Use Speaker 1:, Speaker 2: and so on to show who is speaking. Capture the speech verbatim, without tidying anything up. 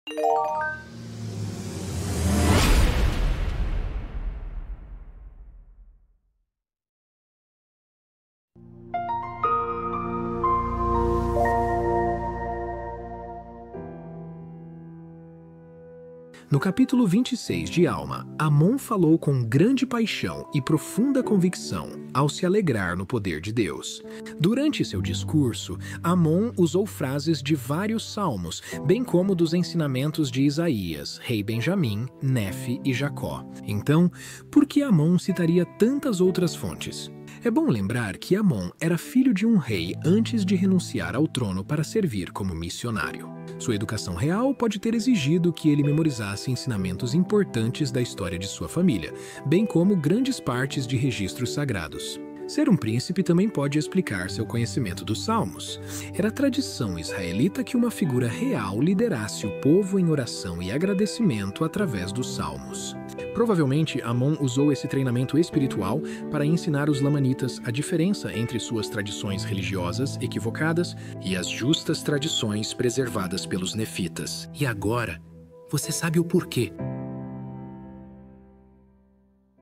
Speaker 1: No capítulo vinte e seis de Alma, Amon falou com grande paixão e profunda convicção ao se alegrar no poder de Deus. Durante seu discurso, Amon usou frases de vários salmos, bem como dos ensinamentos de Isaías, rei Benjamim, Nefe e Jacó. Então, por que Amon citaria tantas outras fontes? É bom lembrar que Amon era filho de um rei antes de renunciar ao trono para servir como missionário. Sua educação real pode ter exigido que ele memorizasse ensinamentos importantes da história de sua família, bem como grandes partes de registros sagrados. Ser um príncipe também pode explicar seu conhecimento dos salmos. Era tradição israelita que uma figura real liderasse o povo em oração e agradecimento através dos salmos. Provavelmente, Amon usou esse treinamento espiritual para ensinar os lamanitas a diferença entre suas tradições religiosas equivocadas e as justas tradições preservadas pelos nefitas. E agora, você sabe o porquê.